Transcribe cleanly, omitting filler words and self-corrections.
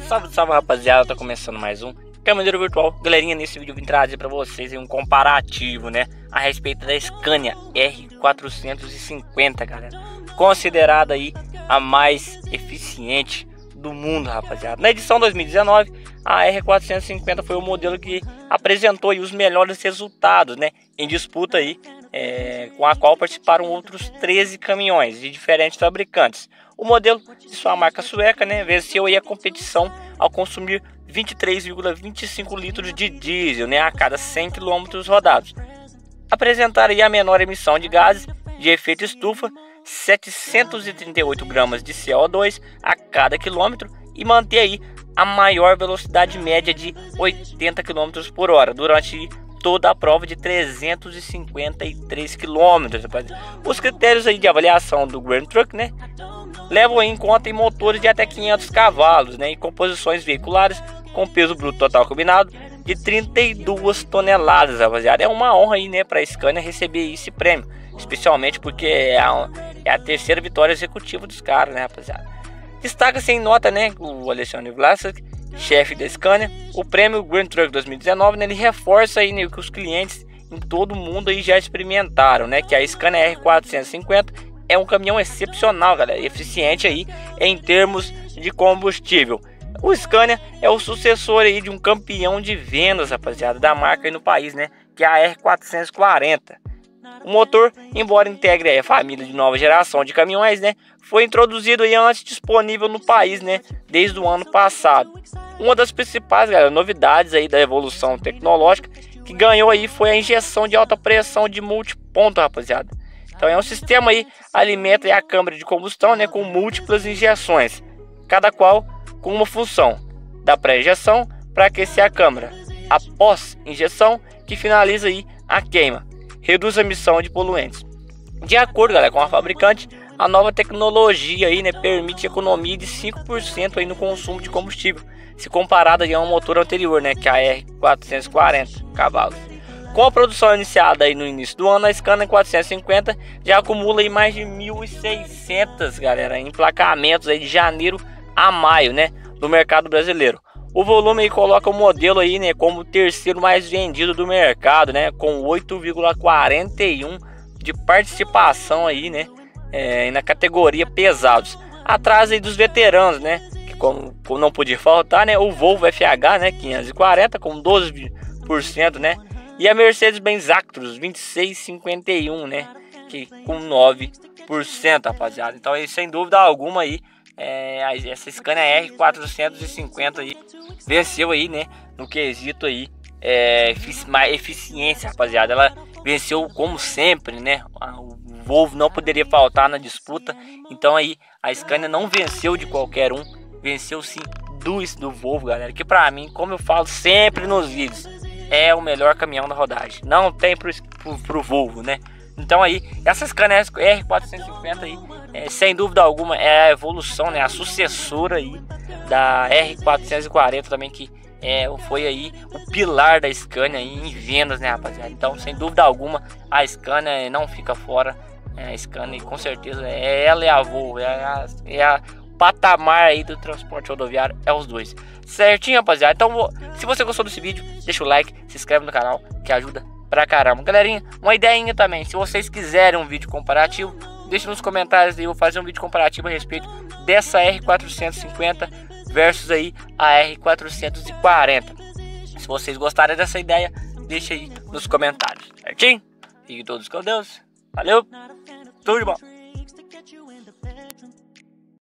Salve, salve rapaziada, tá começando mais um Caminhoneiro Virtual. Galerinha, nesse vídeo eu vim trazer pra vocês um comparativo, né, a respeito da Scania R450, galera. Considerada aí a mais eficiente do mundo, rapaziada. Na edição 2019, a R450 foi o modelo que apresentou aí os melhores resultados, né, em disputa aí, com a qual participaram outros 13 caminhões de diferentes fabricantes. O modelo de sua marca sueca, né, venceu aí a competição ao consumir 23,25 litros de diesel, né, a cada 100 km rodados. Apresentar aí a menor emissão de gases de efeito estufa, 738 gramas de CO2 a cada quilômetro, e manter aí a maior velocidade média de 80 km por hora durante toda a prova de 353 km. Os critérios aí de avaliação do Grand Truck, né, levam em conta em motores de até 500 cavalos, né, e composições veiculares com peso bruto total combinado de 32 toneladas, rapaziada. É uma honra aí, né, para a Scania receber esse prêmio, especialmente porque é a terceira vitória executiva dos caras, né, rapaziada. Destaca-se em nota, né, o Alexandre Vlasak, chefe da Scania, o prêmio Grand Truck 2019, né, ele reforça aí, né, que os clientes em todo o mundo aí já experimentaram, né, que a Scania R450 é um caminhão excepcional, galera, eficiente aí em termos de combustível. O Scania é o sucessor aí de um campeão de vendas, rapaziada, da marca aí no país, né, que é a R440. O motor, embora integre aí a família de nova geração de caminhões, né, foi introduzido aí antes disponível no país, né, desde o ano passado. Uma das principais, galera, novidades aí da evolução tecnológica que ganhou aí foi a injeção de alta pressão de multiponto, rapaziada. Então é um sistema aí, alimenta aí a câmara de combustão, né, com múltiplas injeções, cada qual com uma função: da pré-injeção para aquecer a câmara, após injeção, que finaliza aí a queima, reduz a emissão de poluentes. De acordo, galera, com a fabricante, a nova tecnologia aí, né, permite economia de 5% aí no consumo de combustível, se comparado aí a um motor anterior, né, que é a R440 cavalos. Com a produção iniciada aí no início do ano, a Scania 450 já acumula aí mais de 1.600, galera, emplacamentos aí de janeiro a maio, né, do mercado brasileiro. O volume aí coloca o modelo aí, né, como o terceiro mais vendido do mercado, né, com 8,41 de participação aí, né, na categoria pesados, atrás aí dos veteranos, né, que como não podia faltar, né, o Volvo FH, né, 540 com 12%, né, e a Mercedes-Benz Actros 2651, né, que com 9%, rapaziada. Então aí, sem dúvida alguma aí, essa Scania R450 aí venceu aí, né, no quesito aí, eficiência, rapaziada. Ela venceu como sempre, né, o Volvo não poderia faltar na disputa. Então aí a Scania não venceu de qualquer um, venceu sim do Volvo, galera, que pra mim, como eu falo sempre nos vídeos, é o melhor caminhão da rodagem, não tem pro Volvo, né. Então aí, essa Scania R450 aí, sem dúvida alguma, é a evolução, né, a sucessora aí da R440 também, que foi aí o pilar da Scania aí em vendas, né, rapaziada. Então, sem dúvida alguma, a Scania não fica fora. A Scania, com certeza, ela é a Volvo, é a patamar aí do transporte rodoviário, é os dois. Certinho, rapaziada? Então, se você gostou desse vídeo, deixa o like, se inscreve no canal, que ajuda pra caramba. Galerinha, uma ideinha também, se vocês quiserem um vídeo comparativo, deixa nos comentários aí, eu vou fazer um vídeo comparativo a respeito dessa R450 versus aí a R440. Se vocês gostarem dessa ideia, deixa aí nos comentários, certinho? Fiquem todos com Deus, valeu, tudo de bom.